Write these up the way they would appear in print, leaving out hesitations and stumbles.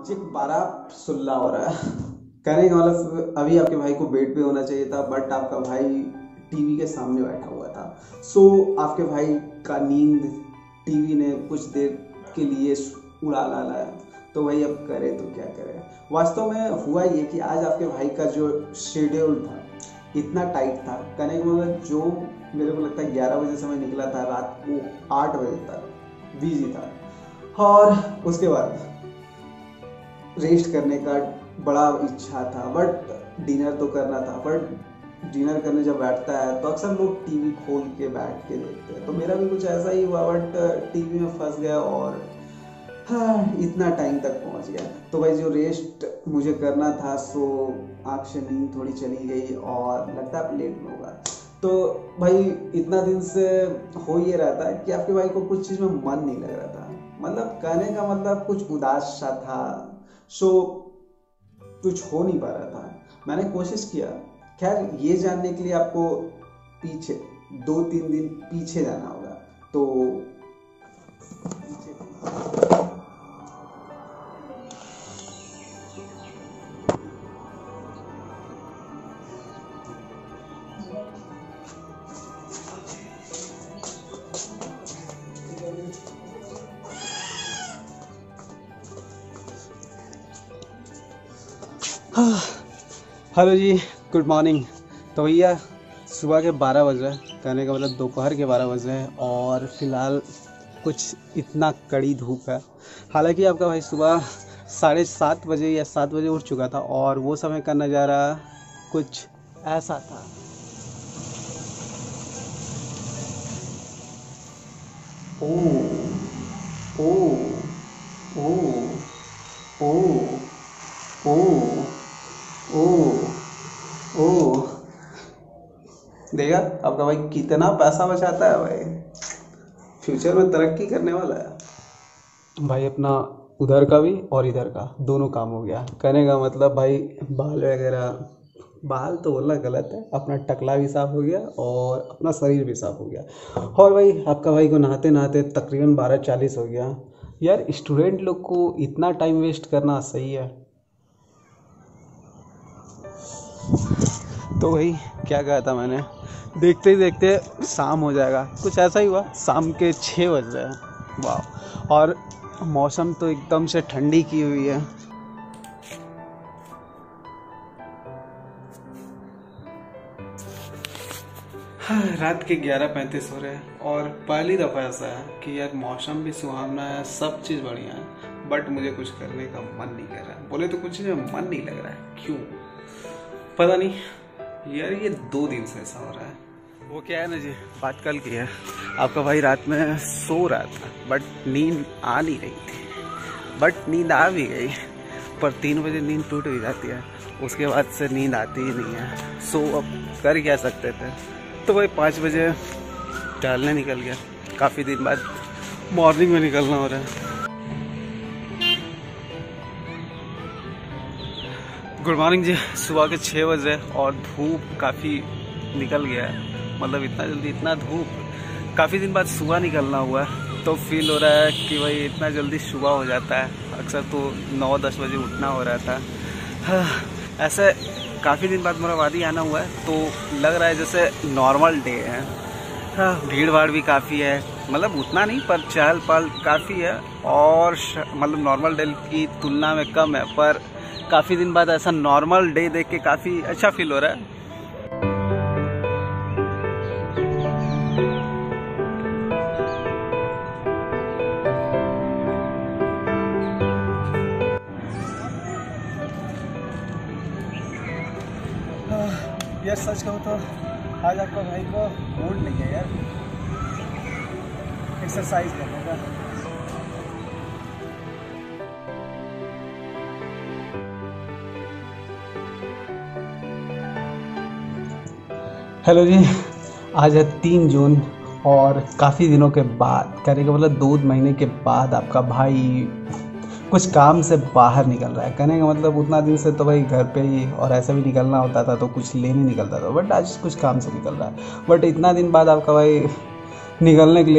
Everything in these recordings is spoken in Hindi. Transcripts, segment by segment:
चेक 12:16 हो रहा है। कहने का मतलब अभी आपके भाई को बेड पे होना चाहिए था, बट आपका भाई टीवी के सामने बैठा हुआ था। सो आपके भाई का नींद टीवी ने कुछ देर के लिए उड़ा लाया। तो भाई अब करे तो क्या करे। वास्तव में हुआ ये कि आज आपके भाई का जो शेड्यूल था इतना टाइट था, कहने का मतलब जो मेरे को लगता है 11 बजे से मैं निकला था, रात को 8 बजे तक बिजी था। और उसके बाद रेस्ट करने का बड़ा इच्छा था, बट डिनर तो करना था। बट डिनर करने जब बैठता है तो अक्सर लोग टीवी खोल के बैठ के देखते हैं, तो मेरा भी कुछ ऐसा ही हुआ, बट टीवी में फंस गया और हाँ इतना टाइम तक पहुंच गया। तो भाई जो रेस्ट मुझे करना था सो आँख से नींद थोड़ी चली गई और लगता है लेट में होगा। तो भाई इतना दिन से हो ये रहा था कि आपके भाई को कुछ चीज़ में मन नहीं लग रहा था, मतलब कहने का मतलब कुछ उदास सा था। सो कुछ हो नहीं पा रहा था। मैंने कोशिश किया, खैर ये जानने के लिए आपको पीछे 2-3 दिन पीछे जाना होगा। तो हेलो जी, गुड मॉर्निंग। तो भैया सुबह के 12 बज रहे हैं, कहने का मतलब दोपहर के 12 बज रहे हैं और फिलहाल कुछ इतना कड़ी धूप है। हालांकि आपका भाई सुबह 7:30 बजे या 7 बजे उठ चुका था और वो समय का नज़ारा कुछ ऐसा था। ओ ओ ओ ओ ओ ओ ओ देखा आपका भाई कितना पैसा बचाता है भाई, फ्यूचर में तरक्की करने वाला है भाई। अपना उधर का भी और इधर का दोनों काम हो गया। कहने का मतलब भाई बाल वगैरह, बाल तो बोलना गलत है, अपना टकला भी साफ़ हो गया और अपना शरीर भी साफ़ हो गया। और भाई आपका भाई को नहाते नहाते तकरीबन 12:40 हो गया। यार स्टूडेंट लोग को इतना टाइम वेस्ट करना सही है? तो भाई क्या कहा था मैंने, देखते ही देखते शाम हो जाएगा, कुछ ऐसा ही हुआ। शाम के 6 बज रहे हैं, वाह। और मौसम तो एकदम से ठंडी की हुई है। रात के 11:35 हो रहे हैं और पहली दफ़ा ऐसा है कि यार मौसम भी सुहावना है, सब चीज़ बढ़िया है, बट मुझे कुछ करने का मन नहीं कर रहा है। बोले तो कुछ में मन नहीं लग रहा है, क्यों पता नहीं यार। ये 2 दिन से ऐसा हो रहा है। वो क्या है ना जी, बात कल की है। आपका भाई रात में सो रहा था बट नींद आ नहीं रही थी, बट नींद आ भी गई, पर 3 बजे नींद टूट भी जाती है, उसके बाद से नींद आती ही नहीं है। सो अब कर क्या सकते थे। तो भाई 5 बजे टहलने निकल गया, काफ़ी दिन बाद मॉर्निंग में निकलना हो रहा है। गुड मॉर्निंग जी, सुबह के 6 बजे और धूप काफ़ी निकल गया है, मतलब इतना जल्दी इतना धूप, काफ़ी दिन बाद सुबह निकलना हुआ है। तो फील हो रहा है कि भाई इतना जल्दी सुबह हो जाता है। अक्सर तो 9-10 बजे उठना हो रहा था। ऐसे काफ़ी दिन बाद मोराबादी आना हुआ है तो लग रहा है जैसे नॉर्मल डे है। भीड़ भाड़ भी काफ़ी है, मतलब उतना नहीं पर चहल पहल काफ़ी है और मतलब नॉर्मल डे की तुलना में कम है, पर काफ़ी दिन बाद ऐसा नॉर्मल डे देख के काफ़ी अच्छा फील हो रहा है। यार सच कहूँ तो आज आपका भाई को मूड नहीं है यार एक्सरसाइज करने का। हेलो जी, आज है 3 जून और काफ़ी दिनों के बाद, कहने का मतलब 2 महीने के बाद आपका भाई कुछ काम से बाहर निकल रहा है। कहने का मतलब उतना दिन से तो भाई घर पे ही और ऐसा भी निकलना होता था तो कुछ लेने निकलता था, बट आज कुछ काम से निकल रहा है। बट इतना दिन बाद आपका भाई निकलने के लिए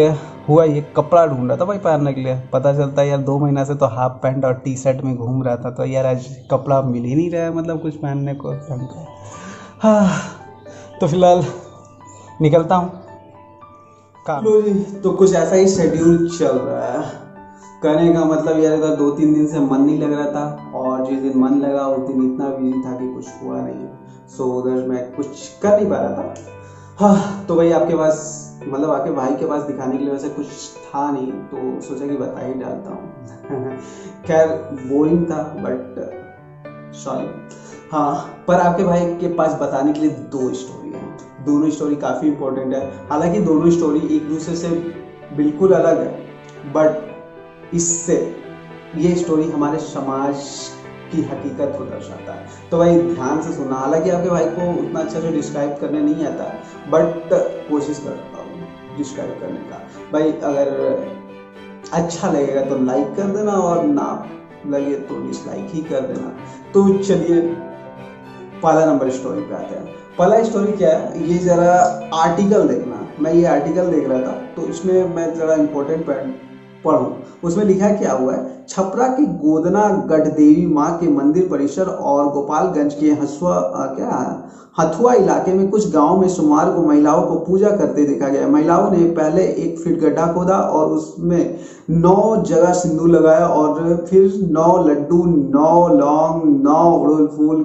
हुआ ये कपड़ा ढूंढ रहा था भाई पहनने के लिए, पता चलता है यार 2 महीना से तो हाफ पैंट और टी शर्ट में घूम रहा था, तो यार आज कपड़ा मिल ही नहीं रहा है, मतलब कुछ पहनने को ढंग का। हाँ, तो फिलहाल निकलता हूँ काम। लो जी, तो कुछ ऐसा ही शेड्यूल चल रहा है करने का, मतलब यार इधर 2-3 दिन से मन नहीं लग रहा था, और जिस दिन मन लगा उस दिन इतना बिजी था कि कुछ हुआ नहीं। सो उधर मैं कुछ कर नहीं पा रहा था। हाँ, तो भाई आपके पास, मतलब आपके भाई के पास दिखाने के लिए वैसे कुछ था नहीं, तो सोचा कि बता ही डालता हूँ। खैर बोरिंग था बट सॉरी। हाँ, पर आपके भाई के पास बताने के लिए 2 स्टोरी है। दोनों स्टोरी काफ़ी इंपॉर्टेंट है, हालांकि दोनों स्टोरी एक दूसरे से बिल्कुल अलग है, बट इससे ये स्टोरी हमारे समाज की हकीकत को दर्शाता है। तो भाई ध्यान से सुनना, हालांकि आपके भाई को उतना अच्छा से डिस्क्राइब करने नहीं आता, बट कोशिश करता हूँ डिस्क्राइब करने का। भाई अगर अच्छा लगेगा तो लाइक कर देना, और ना लगे तो डिसलाइक ही कर देना। तो चलिए पहला नंबर स्टोरी पे आते हैं। पहला स्टोरी क्या है, ये जरा आर्टिकल देखना। मैं ये आर्टिकल देख रहा था, तो इसमें मैं जरा इंपॉर्टेंट पॉइंट पढ़ूं। उसमें लिखा क्या हुआ है, छपरा की गोदना गढ़ देवी माँ के मंदिर परिसर और गोपालगंज के हथुआ इलाके में कुछ गांव में सोमवार को महिलाओं को पूजा करते देखा गया। महिलाओं ने पहले 1 फीट गड्ढा खोदा और उसमें 9 जगह सिंदूर लगाया, और फिर 9 लड्डू, 9 लौंग, 9 उड़द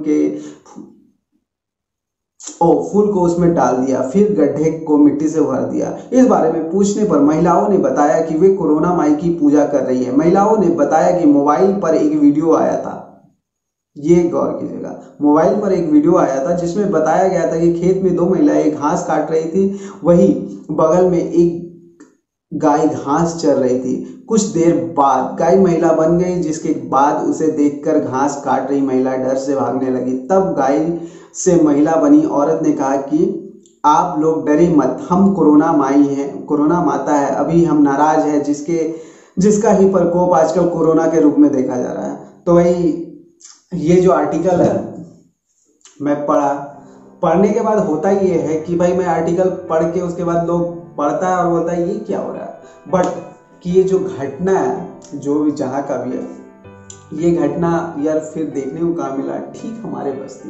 फूल को उसमें डाल दिया, फिर गड्ढे को मिट्टी से भर दिया। इस बारे में पूछने पर महिलाओं ने बताया कि वे कोरोना माई की पूजा कर रही है। महिलाओं ने बताया कि मोबाइल पर एक वीडियो आया था, ये गौर कीजिएगा, मोबाइल पर एक वीडियो आया था जिसमें बताया गया था कि खेत में 2 महिलाएं घास काट रही थी, वही बगल में एक गाय घास चर रही थी। कुछ देर बाद गाय महिला बन गई, जिसके बाद उसे देखकर घास काट रही महिला डर से भागने लगी। तब गाय से महिला बनी औरत ने कहा कि आप लोग डरे मत, हम कोरोना माई हैं, कोरोना माता है, अभी हम नाराज है, जिसका ही प्रकोप आजकल कोरोना के रूप में देखा जा रहा है। तो भाई ये जो आर्टिकल है मैं पढ़ने के बाद होता ये है कि भाई मैं आर्टिकल पढ़ के उसके बाद लोग पढ़ता है और बोलता है ये क्या हो रहा है, बट कि ये जो घटना है जो भी जहाँ का भी है, ये घटना यार फिर देखने को कहाँ मिला, ठीक हमारे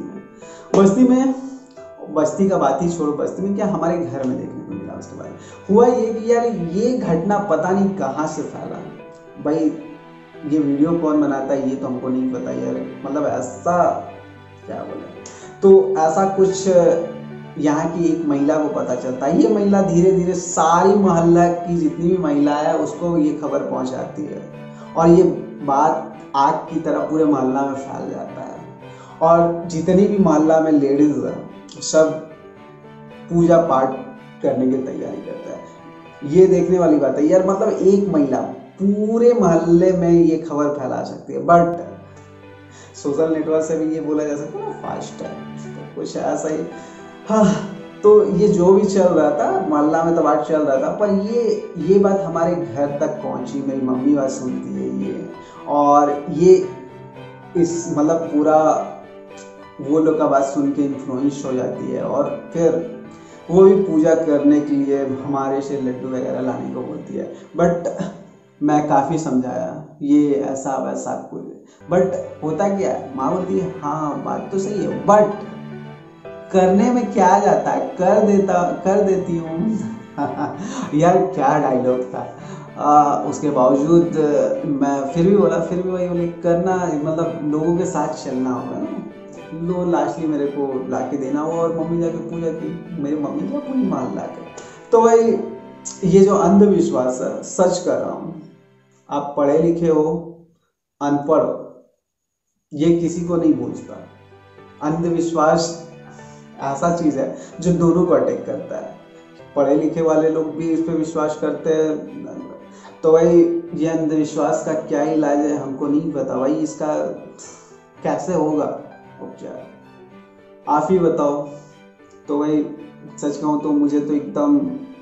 बस्ती का बात ही छोड़ो, बस्ती में क्या हमारे घर में देखने को मिला। उसके बाद हुआ ये कि यार ये घटना पता नहीं कहाँ से फैला। भाई ये वीडियो कौन बनाता है ये तो हमको नहीं पता यार, मतलब ऐसा क्या बोले, तो ऐसा कुछ यहाँ की एक महिला को पता चलता है। ये महिला धीरे धीरे सारी मोहल्ला की जितनी भी महिला है उसको ये खबर पहुँचाती है, और ये बात आग की तरह पूरे मोहल्ला में फैल जाता है, और जितनी भी मोहल्ला में लेडीज है सब पूजा पाठ करने की तैयारी करता है। ये देखने वाली बात है यार, मतलब एक महिला पूरे मोहल्ले में ये खबर फैला सकती है, बट सोशल नेटवर्क से भी ये बोला जा सकता है ना फास्ट है, तो कुछ ऐसा ही। हाँ, तो ये जो भी चल रहा था मोहल्ला में तो बात चल रहा था, पर ये बात हमारे घर तक पहुंची, मेरी मम्मी बात सुनती है ये, और ये इस मतलब पूरा वो लोग का बात सुन के इन्फ्लुएंस हो जाती है, और फिर वो भी पूजा करने के लिए हमारे से लड्डू वगैरह लाने को बोलती है। बट मैं काफ़ी समझाया ये ऐसा वैसा कुछ, बट होता क्या है, माँ बोलती है हाँ बात तो सही है, बट करने में क्या जाता है, कर देती हूँ। यार क्या डायलॉग था। उसके बावजूद मैं फिर भी वही बोले करना, मतलब लोगों के साथ चलना होगा ना। लो लास्टली मेरे को लाके देना हुआ, और मम्मी जाके पूजा की, मेरी मम्मी क्या पूरी माल ला के। तो भाई ये जो अंधविश्वास है, सच कर रहा हूँ, आप पढ़े लिखे हो अनपढ़ हो, ये किसी को नहीं पूछता। अंधविश्वास ऐसा चीज है जो दोनों को अटैक करता है, पढ़े लिखे वाले लोग भी इस पे विश्वास करते हैं। तो भाई ये अंधविश्वास का क्या इलाज है हमको नहीं पता भाई, इसका कैसे होगा उपचार आप ही बताओ। तो भाई सच कहूँ तो मुझे तो एकदम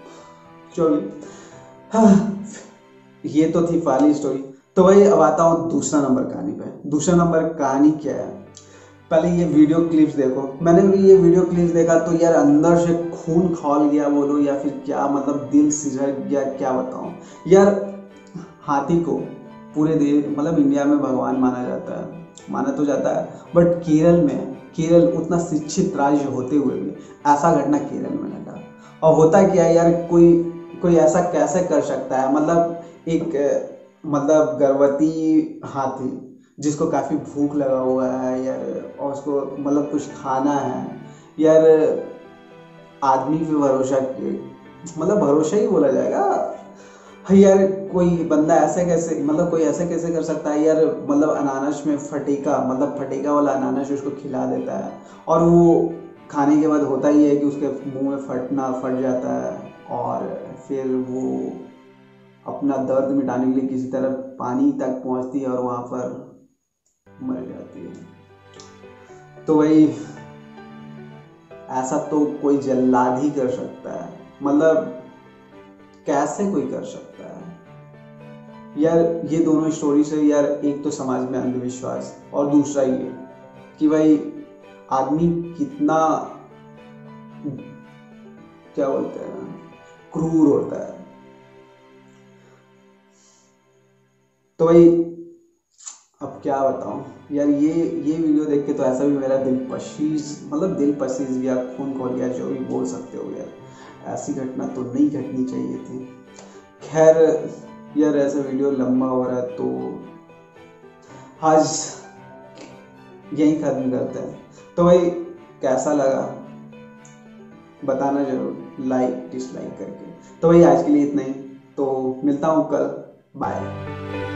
ये तो थी पहली स्टोरी। तो भाई अब आता हूँ दूसरा नंबर कहानी पे। दूसरा नंबर कहानी क्या है, पहले ये वीडियो क्लिप्स देखो। मैंने भी ये वीडियो क्लिप्स देखा तो यार अंदर से खून खौल गया बोलो या फिर क्या, मतलब दिल सिहर गया, क्या बताऊं यार। हाथी को पूरे देश मतलब इंडिया में भगवान माना जाता है, माना तो जाता है, बट केरल उतना शिक्षित राज्य होते हुए भी ऐसा घटना केरल में घटा। और होता क्या है यार, कोई कोई ऐसा कैसे कर सकता है, मतलब एक मतलब गर्भवती हाथी जिसको काफी भूख लगा हुआ है यार, और उसको मतलब कुछ खाना है यार, आदमी पे भरोसा मतलब भरोसा ही बोला जाएगा। हाँ यार, कोई बंदा ऐसे कैसे, मतलब कोई ऐसे कैसे कर सकता है यार, मतलब अनानास में फटीका, मतलब फटीका वाला अनानास उसको खिला देता है, और वो खाने के बाद होता ही है कि उसके मुंह में फट जाता है, और फिर वो अपना दर्द मिटाने के लिए किसी तरह पानी तक पहुंचती है और वहां पर मर जाती है। तो भाई ऐसा तो कोई जल्लाद ही कर सकता है, मतलब कैसे कोई कर सकता है यार। ये दोनों स्टोरी से यार, एक तो समाज में अंधविश्वास, और दूसरा ये कि भाई आदमी कितना क्या बोलते हैं क्रूर होता है। तो भाई अब क्या बताऊं यार, ये वीडियो देख के तो ऐसा भी मेरा दिल पशीज, मतलब दिल पशीज गया, खून खौल गया, जो भी बोल सकते हो यार। ऐसी घटना तो नहीं घटनी चाहिए थी। खैर यार, ऐसा वीडियो लंबा हो रहा है तो आज यही खत्म करते हैं। तो भाई कैसा लगा बताना जरूर, लाइक डिसलाइक करके। तो भाई आज के लिए इतना ही, तो मिलता हूँ कल, बाय।